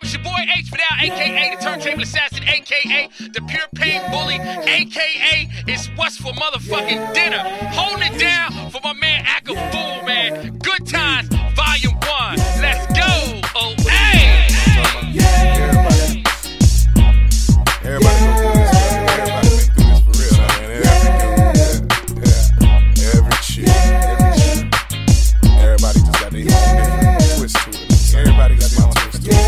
It's your boy H Fidel, aka the Turntable Assassin, aka the Pure Pain Bully, aka it's what's for motherfucking dinner. Holding it down for my man Akafool, man. Good Times, Volume 1. Let's go. Oh, hey. Everybody go through this, man. Everybody been through this for real, man. Every chick. Everybody just got their own different twist to it. Everybody got their own twist to it.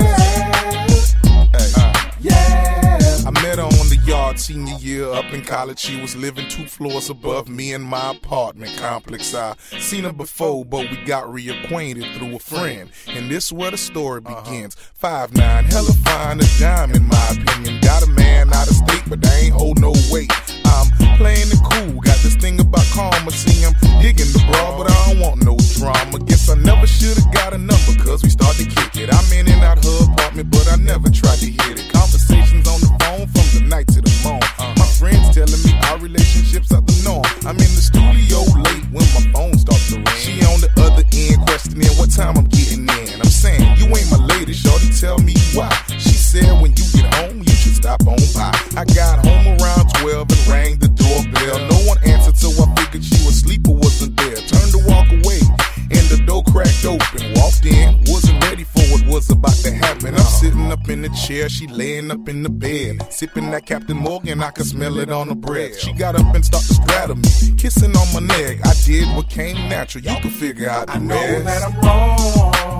I met her on the yard senior year up in college. She was living 2 floors above me in my apartment complex. I seen her before, but we got reacquainted through a friend. And this is where the story begins. 5'9", hella fine, a dime in my opinion. Got a man out of state, but they ain't hold no weight. I'm playing it cool, got this thing about karma. See, I'm digging the bra, but I don't want no drama. Guess I never should've got a number, cause we started to kick it. I'm in and out her apartment, but I never tried to hit it. Conversations on the phone from the night to the morn. My friends telling me our relationship's at the norm. I'm in the studio late when my phone starts to ring. She on the other end questioning what time I'm getting in. I'm saying, you ain't my lady, shorty, tell me why. She said when you get home, you should stop on by. I got home around 12 and rang the doorbell. No one answered, so I figured she was asleep or wasn't there. Turned to walk away, and the door cracked open. Walked in, wasn't ready for what was about to happen. I'm sitting up in the chair, she laying up in the bed, sipping that Captain Morgan, I could smell it on her breath. She got up and started to straddle me, kissing on my neck. I did what came natural, you can figure out the I know rest. that I'm wrong.